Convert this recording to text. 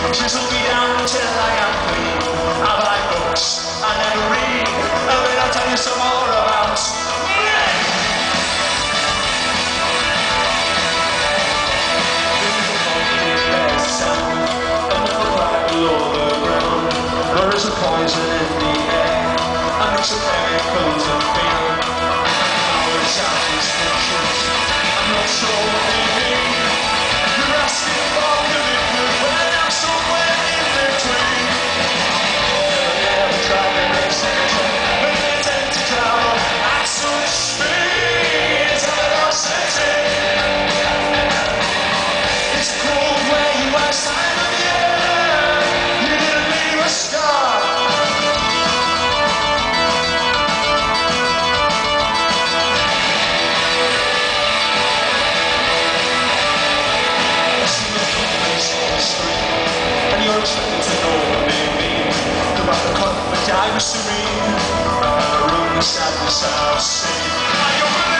Chisel me down till I am clean. I buy books I never read, and then I'll tell you some more about me. The little monkey bears sound, another cry below the ground. There is a poison in the air, a mix of chemicals and fear. Now it sounds suspicious, I'm not sure what they mean. You're asking for commitment when I'm somewhere in between. Never tried to make sense, but they tend to travel at such speeds and they're setting. It's cold where you are, Simon, yeah. You didn't leave a scar. And you're expected to know what they mean. About the conflict I was serene, and the room the sadness I've seen.